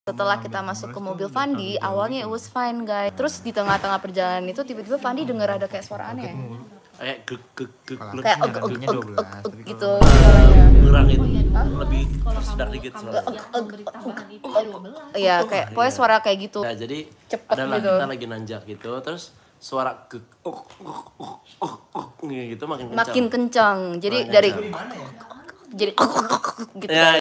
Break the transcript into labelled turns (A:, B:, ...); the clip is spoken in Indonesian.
A: Setelah kita masuk ke mobil Fandi, awalnya it was fine guys. Terus di tengah-tengah perjalanan itu tiba-tiba Fandi denger ada kayak suara aneh.
B: Kayak
A: Kayak gitu.
B: ngurangin lebih sedar dikit suara.
A: Iya, kayak pokoknya suara kayak gitu.
B: Nah, jadi
A: Cepet
B: adalah
A: gitu.
B: kita lagi nanjak gitu, terus suara gitu makin kencang.
A: Makin kencang. Jadi
B: Makin
A: dari
B: kencang.
A: jadi gitu.
B: Ya,